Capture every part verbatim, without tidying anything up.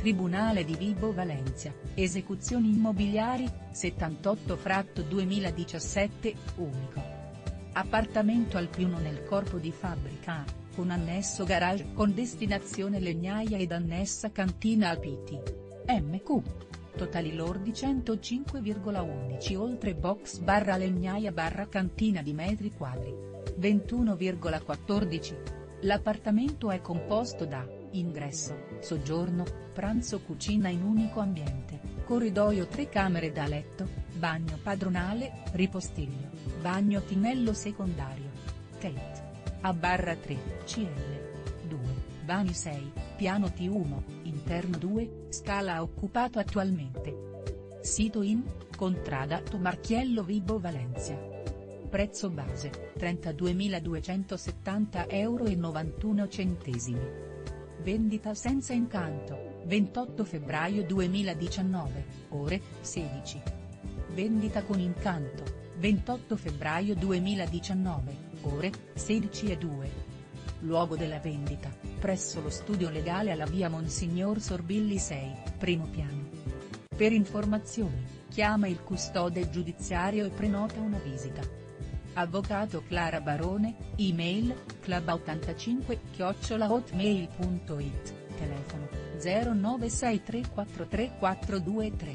Tribunale di Vibo Valentia, esecuzioni immobiliari, settantotto fratto duemiladiciassette, unico. Appartamento al piano nel corpo di fabbrica A, con annesso garage con destinazione legnaia ed annessa cantina a P T. M Q. Totali lordi centocinque virgola undici oltre box barra legnaia barra cantina di metri quadri. ventuno virgola quattordici. L'appartamento è composto da ingresso, soggiorno, pranzo cucina in unico ambiente, corridoio tre camere da letto, bagno padronale, ripostiglio, bagno tinello secondario. Kate. A barra tre, C L. due, vani sei, piano T uno, interno due, scala occupato attualmente. Sito in, Contrada Marchiello Vibo Valentia. Prezzo base, trentaduemiladuecentosettanta euro e novantuno centesimi. Vendita senza incanto, ventotto febbraio duemiladiciannove, ore, sedici. Vendita con incanto, ventotto febbraio duemiladiciannove, ore, sedici e due. Luogo della vendita, presso lo studio legale alla via Monsignor Sorbilli sei, primo piano. Per informazioni, chiama il custode giudiziario e prenota una visita. Avvocato Clara Barone, email, club ottantacinque chiocciola hotmail punto it, telefono, zero nove sei tre quattro tre quattro due tre.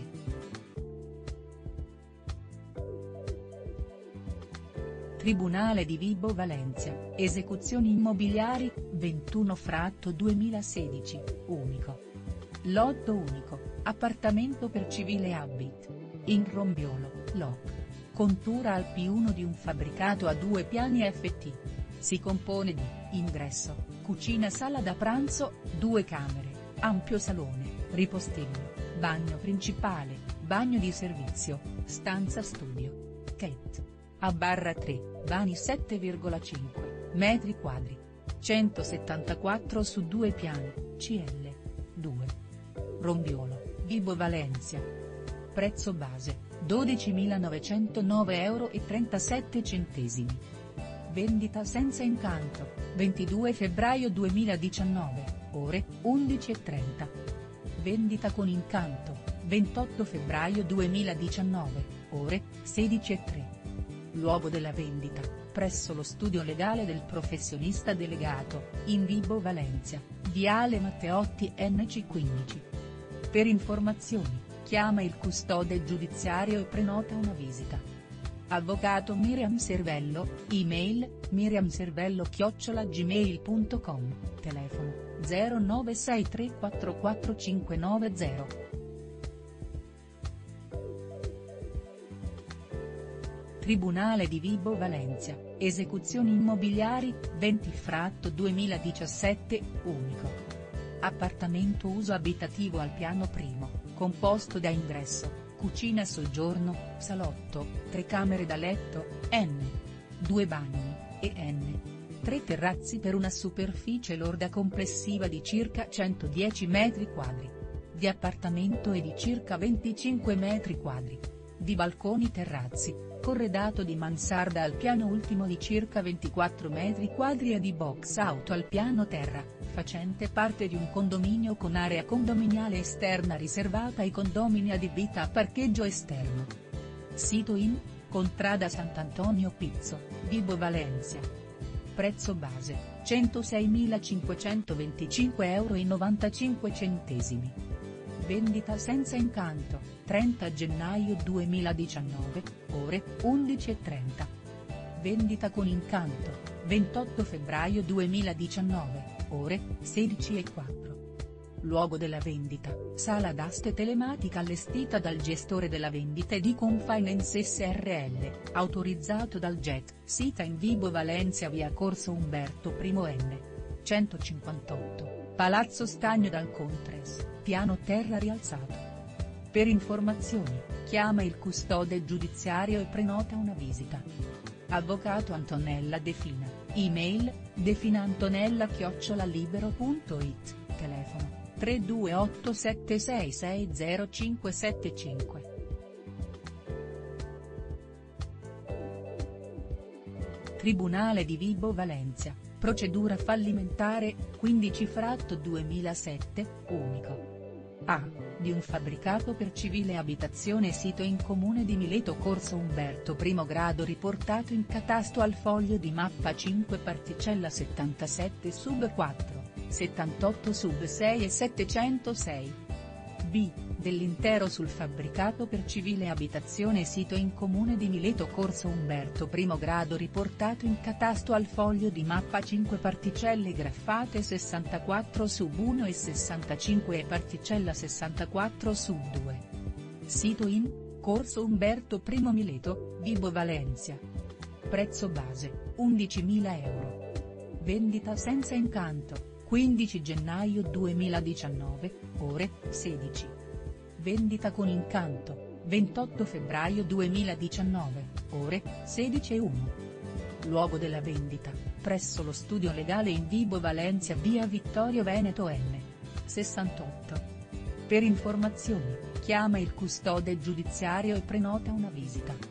Tribunale di Vibo Valentia, esecuzioni immobiliari, ventuno fratto duemilasedici, unico. Lotto unico, appartamento per civile Abit. In Rombiolo, Loc. Contura al P uno di un fabbricato a due piani F T. Si compone di, ingresso, cucina sala da pranzo, due camere, ampio salone, ripostiglio, bagno principale, bagno di servizio, stanza studio. Kate. A barra tre, vani sette virgola cinque, metri quadri. centosettantaquattro su due piani, C L. due. Rombiolo, Vibo Valentia. Prezzo base, dodicimilanovecentonove euro e trentasette centesimi. Vendita senza incanto, ventidue febbraio duemiladiciannove, ore, undici e trenta. Vendita con incanto, ventotto febbraio duemiladiciannove, ore, sedici e tre. Luogo della vendita, presso lo studio legale del professionista delegato, in Vibo Valentia, viale Matteotti N C quindici. Per informazioni, chiama il custode giudiziario e prenota una visita. Avvocato Miriam Servello, email, miriamservello chiocciola gmail punto com, telefono, zero nove sei tre quattro quattro cinque nove zero. Tribunale di Vibo Valentia, esecuzioni immobiliari, venti fratto duemiladiciassette, unico. Appartamento uso abitativo al piano primo, composto da ingresso, cucina soggiorno, salotto, tre camere da letto, N. due bagni, e N. tre terrazzi per una superficie lorda complessiva di circa centodieci metri quadri. Di appartamento e di circa venticinque metri quadri. Di balconi terrazzi, corredato di mansarda al piano ultimo di circa ventiquattro metri quadri e di box auto al piano terra, facente parte di un condominio con area condominiale esterna riservata ai condomini adibita a parcheggio esterno. Sito in, Contrada Sant'Antonio Pizzo, Vibo Valentia. Prezzo base, centoseimilacinquecentoventicinque euro e novantacinque centesimi. Vendita senza incanto, trenta gennaio duemiladiciannove, ore, undici e trenta. Vendita con incanto, ventotto febbraio duemiladiciannove, ore, sedici e quattro. Luogo della vendita, sala d'aste telematica allestita dal gestore della vendita e di Confinance S R L, autorizzato dal G E T, sita in Vibo Valentia via Corso Umberto I N. centocinquantotto, Palazzo Stagno dal Contres, piano terra rialzato. Per informazioni, chiama il custode giudiziario e prenota una visita. Avvocato Antonella Defina, email, definantonella chiocciola libero punto it, telefono, tre due otto sette sei sei zero cinque sette cinque. Tribunale di Vibo Valentia, procedura fallimentare, quindici fratto duemilasette, unico. A. Di un fabbricato per civile abitazione sito in comune di Mileto corso Umberto primo grado riportato in catasto al foglio di mappa cinque particella settantasette sub quattro, settantotto sub sei e settecentosei. B. Dell'intero sul fabbricato per civile abitazione sito in comune di Mileto corso Umberto primo grado riportato in catasto al foglio di mappa cinque particelle graffate sessantaquattro sub uno e sessantacinque e particella sessantaquattro sub due. Sito in, corso Umberto primo Mileto, Vibo Valencia. Prezzo base, undicimila euro. Vendita senza incanto, quindici gennaio duemiladiciannove, ore sedici. Vendita con incanto, ventotto febbraio duemiladiciannove, ore sedici e uno. Luogo della vendita, presso lo studio legale in Vibo Valencia via Vittorio Veneto N. sessantotto. Per informazioni, chiama il custode giudiziario e prenota una visita.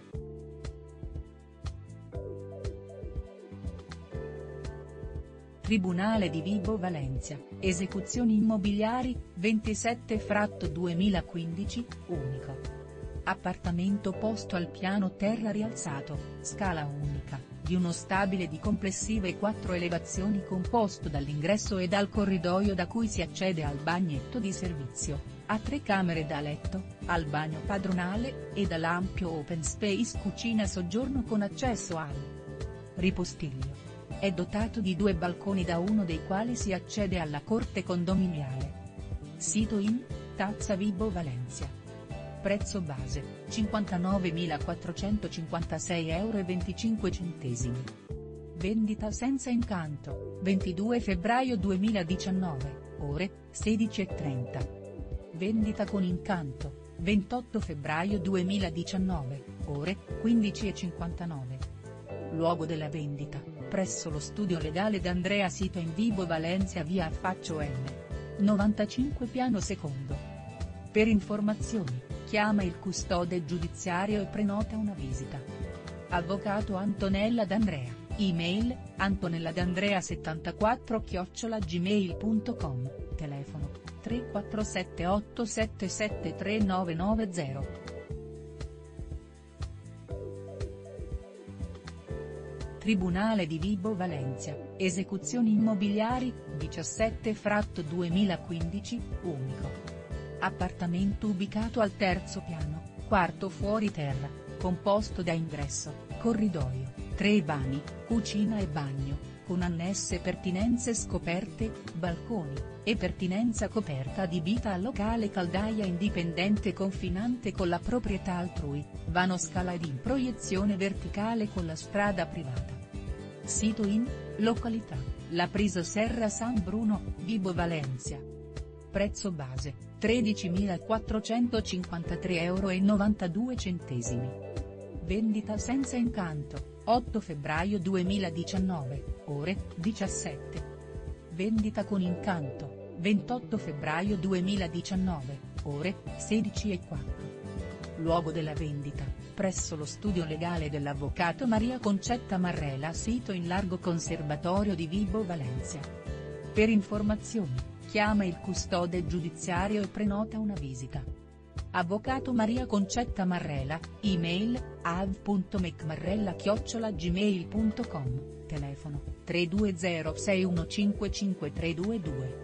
Tribunale di Vibo Valencia, esecuzioni immobiliari, ventisette fratto duemilaquindici, unico. Appartamento posto al piano terra rialzato, scala unica, di uno stabile di complessive quattro elevazioni composto dall'ingresso e dal corridoio da cui si accede al bagnetto di servizio, ha tre camere da letto, al bagno padronale, e dall'ampio open space cucina soggiorno con accesso al ripostiglio. È dotato di due balconi da uno dei quali si accede alla corte condominiale. Sito in, Tazza Vibo Valencia. Prezzo base, cinquantanovemilaquattrocentocinquantasei euro e venticinque centesimi. Vendita senza incanto, ventidue febbraio duemiladiciannove, ore sedici e trenta. Vendita con incanto, ventotto febbraio duemiladiciannove, ore quindici e cinquantanove. Luogo della vendita, presso lo studio legale d'Andrea sito in Vibo Valencia via Affaccio N. novantacinque piano secondo. Per informazioni, chiama il custode giudiziario e prenota una visita. Avvocato Antonella D'Andrea, email, antonelladandrea settantaquattro chiocciola gmail punto com, telefono, tre quattro sette otto sette sette tre nove nove zero. Tribunale di Vibo Valencia, esecuzioni immobiliari, diciassette fratto duemilaquindici, unico. Appartamento ubicato al terzo piano, quarto fuori terra, composto da ingresso, corridoio, tre vani, cucina e bagno, con annesse pertinenze scoperte, balconi, e pertinenza coperta adibita a locale caldaia indipendente confinante con la proprietà altrui, vano scala ed in proiezione verticale con la strada privata. Sito in, località, La Prisa Serra San Bruno, Vibo Valencia. Prezzo base, tredicimilaquattrocentocinquantatré euro e novantadue centesimi. Vendita senza incanto, otto febbraio duemiladiciannove, ore diciassette. Vendita con incanto, ventotto febbraio duemiladiciannove, ore sedici e quattro. Luogo della vendita, presso lo studio legale dell'avvocato Maria Concetta Marrella sito in Largo Conservatorio di Vibo Valencia. Per informazioni, chiama il custode giudiziario e prenota una visita. Avvocato Maria Concetta Marrella, email, av punto mecmarrella chiocciola gmail punto com, telefono, tre due zero sei uno cinque cinque tre due due.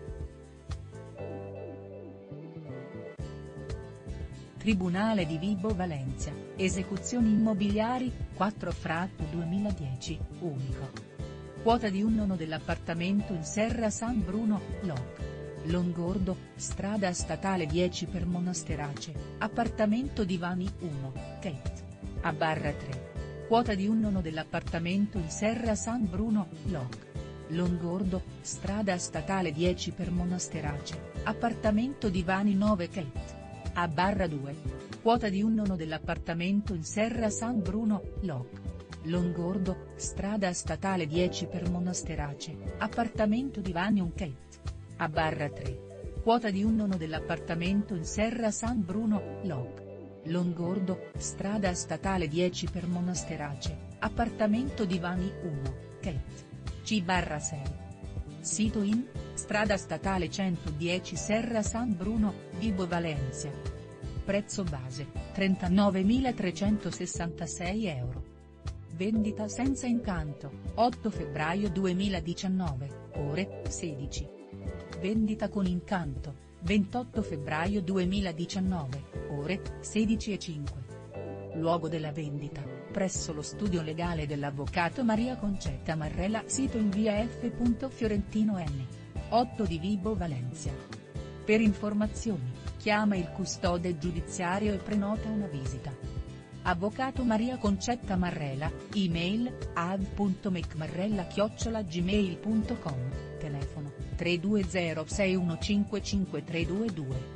Tribunale di Vibo Valencia, esecuzioni immobiliari, quattro fratto duemiladieci, unico. Quota di un nono dell'appartamento in Serra San Bruno, Loc. Longordo, strada statale dieci per Monasterace, appartamento Divani uno, Kate. A barra tre. Quota di un nono dell'appartamento in Serra San Bruno, Loc. Longordo, strada statale dieci per Monasterace, appartamento Divani nove Kate. A barra due. Quota di un nono dell'appartamento in Serra San Bruno, Loc. Longordo, strada statale dieci per Monasterace, appartamento Divani un Kate. A barra tre. Quota di un nono dell'appartamento in Serra San Bruno, Loc. Longordo, strada statale dieci per Monasterace, appartamento Divani uno, Kate. C barra sei. Sito in, strada statale centodieci Serra San Bruno, Vibo Valencia. Prezzo base, trentanovemilatrecentosessantasei euro. Vendita senza incanto, otto febbraio duemiladiciannove, ore sedici. Vendita con incanto, ventotto febbraio duemiladiciannove, ore sedici e cinque. Luogo della vendita, presso lo studio legale dell'avvocato Maria Concetta Marrella, sito in via F. Fiorentino N. otto di Vibo Valencia. Per informazioni, chiama il custode giudiziario e prenota una visita. Avvocato Maria Concetta Marrella, email a v punto mecmarrella chiocciola gmail punto com, telefono tre due zero sei uno cinque cinque tre due due.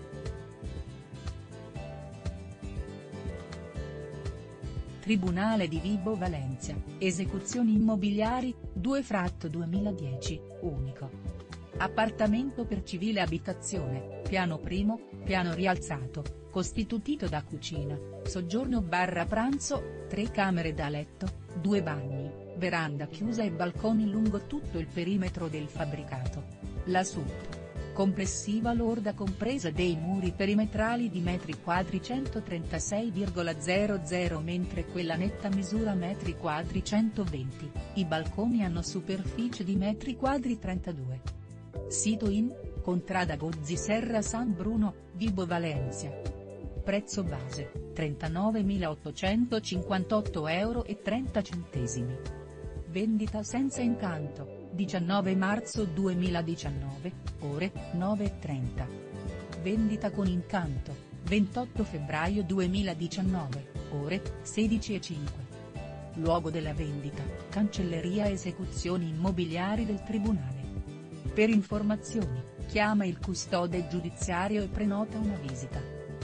Tribunale di Vibo Valencia, esecuzioni immobiliari, due fratto duemiladieci, unico. Appartamento per civile abitazione, piano primo, piano rialzato, costituito da cucina, soggiorno barra pranzo, tre camere da letto, due bagni, veranda chiusa e balconi lungo tutto il perimetro del fabbricato. La S U P. Complessiva lorda compresa dei muri perimetrali di metri quadri centotrentasei virgola zero zero mentre quella netta misura metri quadri centoventi, i balconi hanno superficie di metri quadri trentadue. Sito in, Contrada Gozzi Serra San Bruno, Vibo Valencia. Prezzo base, trentanovemilaottocentocinquantotto euro e trenta centesimi. Vendita senza incanto, diciannove marzo duemiladiciannove, ore nove e trenta. Vendita con incanto, ventotto febbraio duemiladiciannove, ore sedici e cinque. Luogo della vendita, Cancelleria Esecuzioni Immobiliari del Tribunale. Per informazioni, chiama il custode giudiziario e prenota una visita.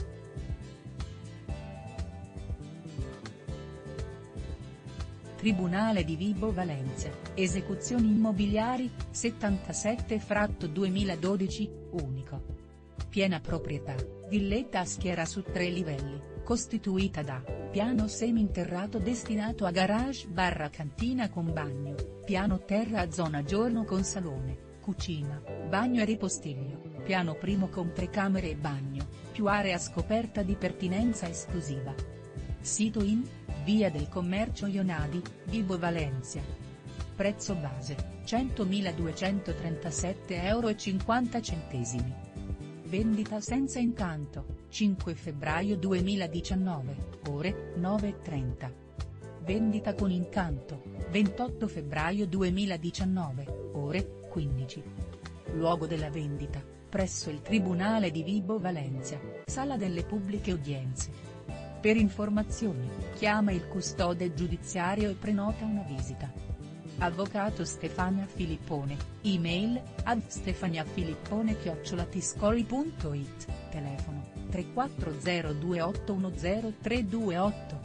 Tribunale di Vibo Valencia, esecuzioni immobiliari, settantasette fratto duemiladodici, unico. Piena proprietà, villetta a schiera su tre livelli, costituita da, piano seminterrato destinato a garage barra cantina con bagno, piano terra a zona giorno con salone, cucina, bagno e ripostiglio, piano primo con tre camere e bagno, più area scoperta di pertinenza esclusiva. Sito in, via del Commercio Ionadi, Vibo Valencia. Prezzo base, centomiladuecentotrentasette euro e cinquanta centesimi. Vendita senza incanto, cinque febbraio duemiladiciannove, ore nove e trenta. Vendita con incanto, ventotto febbraio duemiladiciannove, ore quindici. Luogo della vendita, presso il Tribunale di Vibo Valencia, Sala delle Pubbliche Udienze. Per informazioni, chiama il custode giudiziario e prenota una visita. Avvocato Stefania Filippone, email, ad stefaniafilippone chiocciola tiscoli punto it, telefono, tre quattro zero due otto uno zero tre due otto.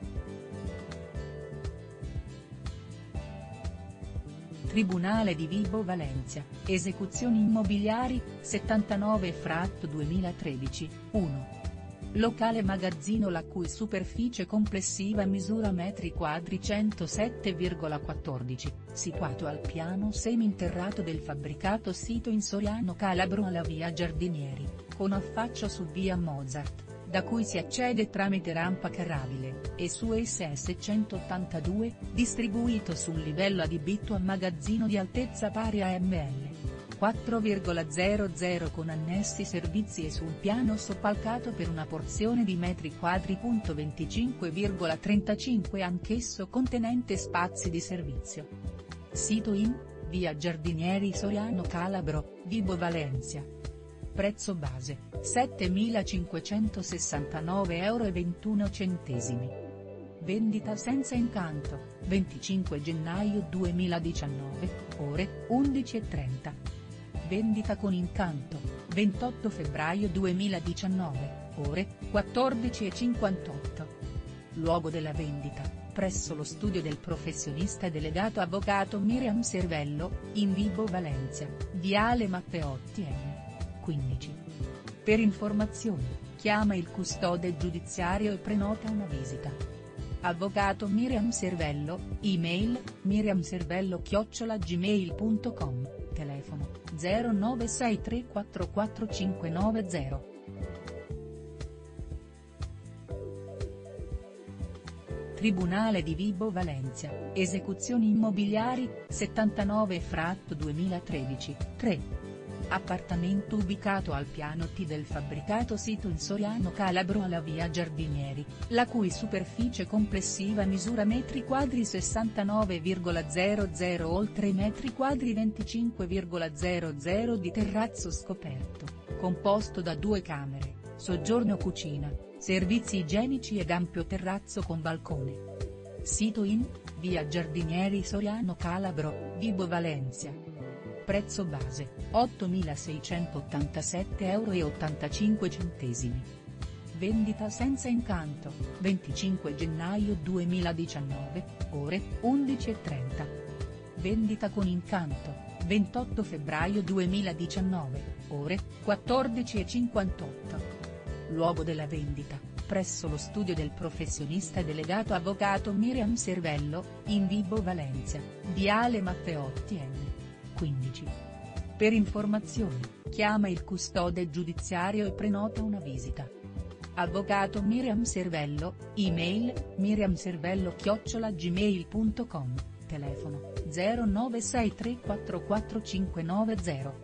Tribunale di Vibo Valencia, esecuzioni immobiliari, settantanove fratto duemilatredici, uno. Locale magazzino la cui superficie complessiva misura metri quadri centosette virgola quattordici, situato al piano seminterrato del fabbricato sito in Soriano Calabro alla via Giardinieri, con affaccio su via Mozart, da cui si accede tramite rampa carrabile, e su S S centottantadue, distribuito su un livello adibito a magazzino di altezza pari a ml. quattro virgola zero zero con annessi servizi e su un piano soppalcato per una porzione di metri quadri. venticinque virgola trentacinque anch'esso contenente spazi di servizio. Sito in, via Giardinieri Soriano Calabro, Vibo Valencia. Prezzo base, settemilacinquecentosessantanove euro e ventuno centesimi. Vendita senza incanto, venticinque gennaio duemiladiciannove, ore undici e trenta. Vendita con incanto, ventotto febbraio duemiladiciannove, ore quattordici e cinquantotto. Luogo della vendita, presso lo studio del professionista delegato avvocato Miriam Servello, in Vibo Valencia, viale Matteotti N. quindici. Per informazioni, chiama il custode giudiziario e prenota una visita. Avvocato Miriam Servello, email, miriamservello chiocciola gmail punto com. telefono zero nove sei tre quattro quattro cinque nove zero. Tribunale di Vibo Valentia, esecuzioni immobiliari, settantanove fratto duemilatredici, tre. Appartamento ubicato al piano T del fabbricato sito in Soriano Calabro alla via Giardinieri, la cui superficie complessiva misura metri quadri sessantanove virgola zero zero oltre metri quadri venticinque virgola zero zero di terrazzo scoperto, composto da due camere, soggiorno cucina, servizi igienici ed ampio terrazzo con balcone. Sito in, via Giardinieri Soriano Calabro, Vibo Valentia. Prezzo base, ottomilaseicentottantasette euro e ottantacinque centesimi. Vendita senza incanto, venticinque gennaio duemiladiciannove, ore undici e trenta. Vendita con incanto, ventotto febbraio duemiladiciannove, ore quattordici e cinquantotto. Luogo della vendita, presso lo studio del professionista delegato avvocato Miriam Servello, in Vibo Valentia, viale Matteotti N. quindici. Per informazioni, chiama il custode giudiziario e prenota una visita. Avvocato Miriam Servello, email, miriamservello chiocciola gmail punto com, telefono zero nove sei tre quattro quattro cinque nove zero.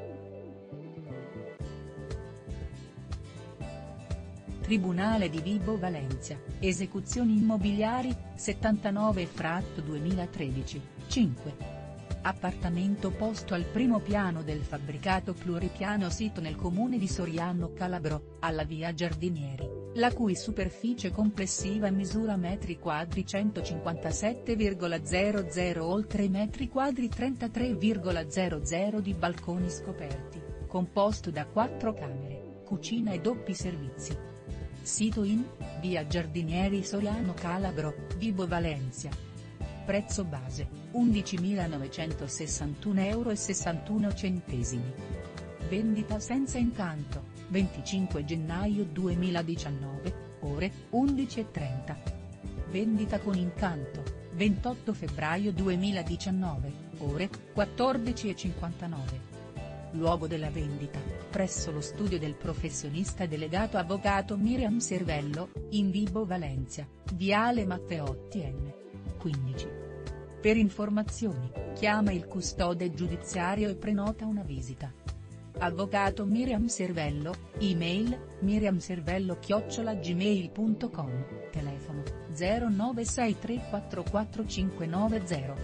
Tribunale di Vibo Valentia, esecuzioni immobiliari, settantanove fratto duemilatredici, cinque. Appartamento posto al primo piano del fabbricato pluripiano sito nel comune di Soriano Calabro, alla via Giardinieri, la cui superficie complessiva misura metri quadri centocinquantasette virgola zero zero oltre metri quadri trentatré virgola zero zero di balconi scoperti, composto da quattro camere, cucina e doppi servizi. Sito in, via Giardinieri Soriano Calabro, Vibo Valentia. Prezzo base, undicimilanovecentosessantuno euro e sessantuno centesimi. Vendita senza incanto, venticinque gennaio duemiladiciannove, ore undici e trenta. Vendita con incanto, ventotto febbraio duemiladiciannove, ore quattordici e cinquantanove. Luogo della vendita, presso lo studio del professionista delegato avvocato Miriam Servello, in Vibo Valentia, viale Matteotti N. quindici. Per informazioni, chiama il custode giudiziario e prenota una visita. Avvocato Miriam Servello, email, miriamservello chiocciola gmail punto com, telefono zero nove sei tre quattro quattro cinque nove zero.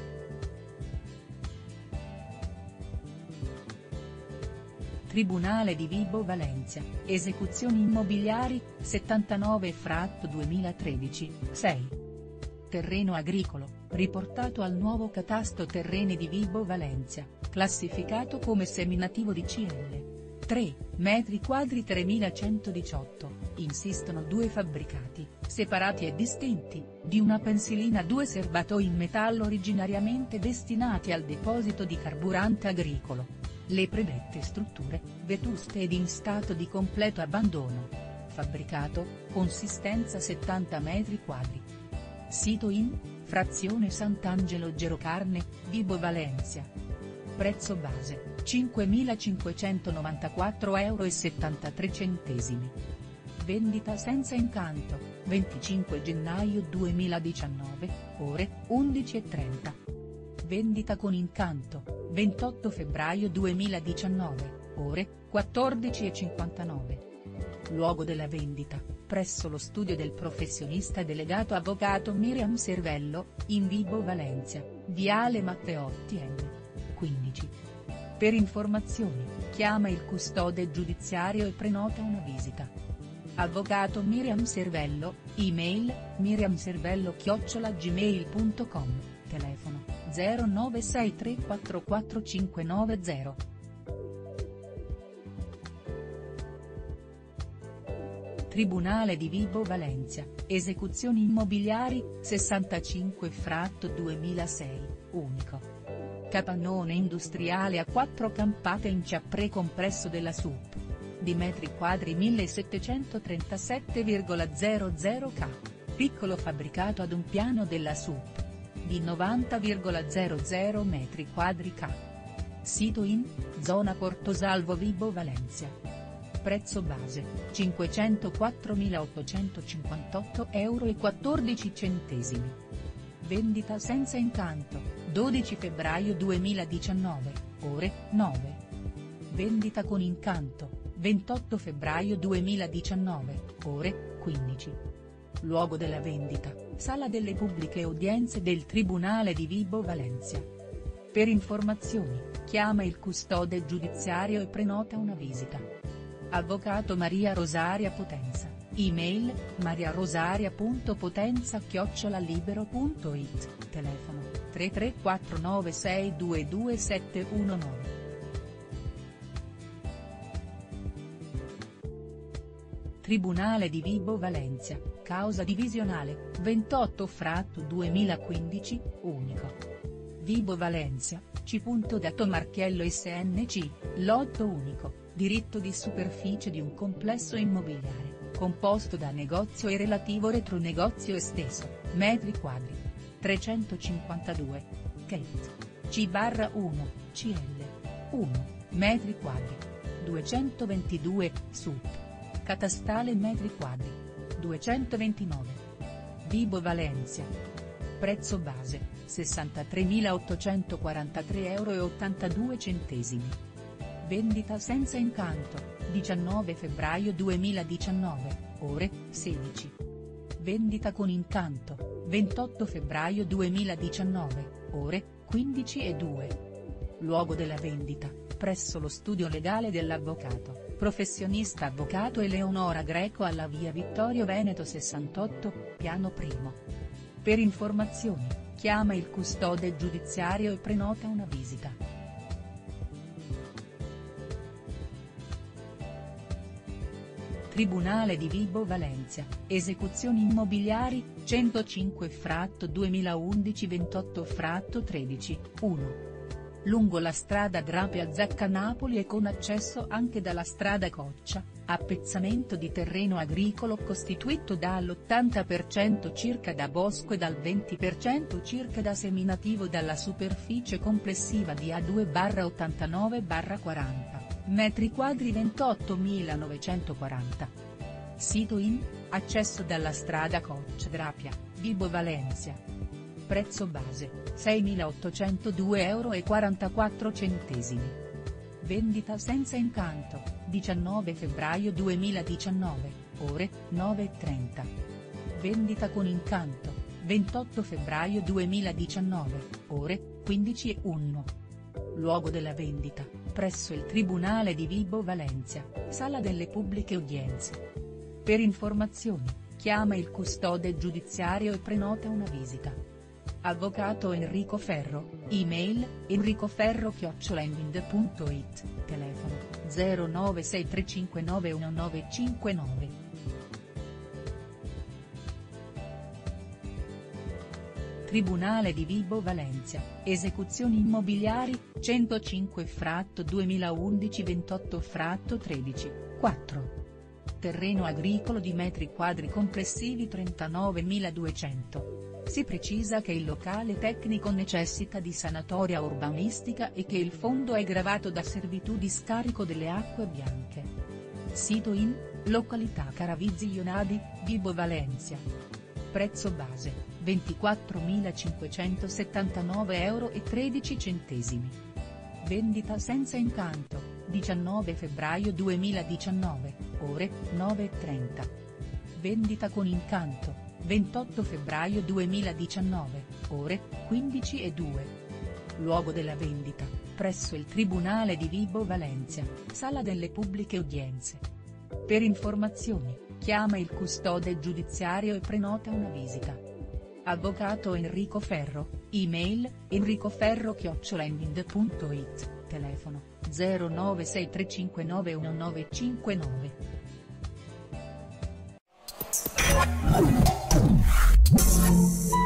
Tribunale di Vibo Valentia, esecuzioni immobiliari, settantanove fratto duemilatredici, sei. Terreno agricolo, riportato al nuovo catasto terreni di Vibo Valentia, classificato come seminativo di C L. tre, metri quadri tremilacentodiciotto, insistono due fabbricati, separati e distinti, di una pensilina due serbatoi in metallo originariamente destinati al deposito di carburante agricolo. Le predette strutture, vetuste ed in stato di completo abbandono. Fabbricato, consistenza settanta metri quadri. Sito in, frazione Sant'Angelo Gerocarne, Vibo Valentia. Prezzo base, cinquemilacinquecentonovantaquattro euro e settantatré centesimi. Vendita senza incanto, venticinque gennaio duemiladiciannove, ore undici e trenta. Vendita con incanto, ventotto febbraio duemiladiciannove, ore quattordici e cinquantanove. Luogo della vendita, presso lo studio del professionista delegato avvocato Miriam Servello, in Vibo Valentia, viale Matteotti N. quindici. Per informazioni, chiama il custode giudiziario e prenota una visita. Avvocato Miriam Servello, email, miriamservello chiocciola gmail punto com, telefono zero nove sei tre quattro quattro cinque nove zero. Tribunale di Vibo Valentia, esecuzioni immobiliari, sessantacinque fratto duemilasei, unico. Capannone industriale a quattro campate in Ciapré complesso della S U P. Di metri quadri millesettecentotrentasette virgola zero zero K, piccolo fabbricato ad un piano della S U P. Di novanta virgola zero zero metri quadri K. Sito in, zona Portosalvo Vibo Valencia. Prezzo base, cinquecentoquattromilaottocentocinquantotto euro e quattordici centesimi. Vendita senza incanto, dodici febbraio duemiladiciannove, ore nove. Vendita con incanto, ventotto febbraio duemiladiciannove, ore quindici. Luogo della vendita, Sala delle Pubbliche Udienze del Tribunale di Vibo Valencia. Per informazioni, chiama il custode giudiziario e prenota una visita. Avvocato Maria Rosaria Potenza, email, mariarosaria punto potenza chiocciola libero punto it, telefono, tre tre quattro nove sei due due sette uno nove. Tribunale di Vibo Valencia, causa divisionale, ventotto fratto duemilaquindici, unico. Vibo Valencia, C. Dato Marchiello S N C, lotto unico, diritto di superficie di un complesso immobiliare, composto da negozio e relativo retronegozio esteso, metri quadri. trecentocinquantadue. Kate. C uno, C L. uno, metri quadri. duecentoventidue, Sup. Catastale metri quadri. duecentoventinove. Vibo Valencia. Prezzo base, sessantatremilaottocentoquarantatré euro e ottantadue centesimi. Vendita senza incanto, diciannove febbraio duemiladiciannove, ore sedici. Vendita con incanto, ventotto febbraio duemiladiciannove, ore quindici e due. Luogo della vendita, presso lo studio legale dell'avvocato, professionista avvocato Eleonora Greco alla via Vittorio Veneto sessantotto, piano primo. Per informazioni, chiama il custode giudiziario e prenota una visita. Tribunale di Vibo Valencia, esecuzioni immobiliari, centocinque fratto duemilaundici ventotto fratto tredici, uno. Lungo la strada Drapia Zacca Napoli e con accesso anche dalla strada Coccia, appezzamento di terreno agricolo costituito dall'ottanta per cento circa da bosco e dal venti per cento circa da seminativo dalla superficie complessiva di A due ottantanove quaranta, metri quadri ventottomilanovecentoquaranta. Sito in, accesso dalla strada Coccia Drapia, Vibo Valencia. Prezzo base, seimilaottocentodue euro e quarantaquattro centesimi. Vendita senza incanto, diciannove febbraio duemiladiciannove, ore nove e trenta. Vendita con incanto, ventotto febbraio duemiladiciannove, ore quindici e uno. Luogo della vendita, presso il Tribunale di Vibo Valencia, Sala delle Pubbliche Udienze. Per informazioni, chiama il custode giudiziario e prenota una visita. Avvocato Enrico Ferro, email, enricoferro chiocciola envind punto it, telefono, zero nove sei tre cinque nove uno nove cinque nove. Tribunale di Vibo Valencia, esecuzioni immobiliari, centocinque fratto duemilaundici ventotto fratto tredici, quattro. Terreno agricolo di metri quadri complessivi trentanovemiladuecento. Si precisa che il locale tecnico necessita di sanatoria urbanistica e che il fondo è gravato da servitù di scarico delle acque bianche. Sito in, località Caravizzi Ionadi, Vibo Valencia. Prezzo base, ventiquattromilacinquecentosettantanove euro e tredici centesimi. Vendita senza incanto, diciannove febbraio duemiladiciannove, ore nove e trenta. Vendita con incanto, ventotto febbraio duemiladiciannove, ore quindici e due. Luogo della vendita, presso il Tribunale di Vibo Valencia, Sala delle Pubbliche Udienze. Per informazioni, chiama il custode giudiziario e prenota una visita. Avvocato Enrico Ferro, email, enricoferro chiocciola envind punto it, telefono, zero nove sei tre cinque nove uno nove cinque nove. We'll be right back.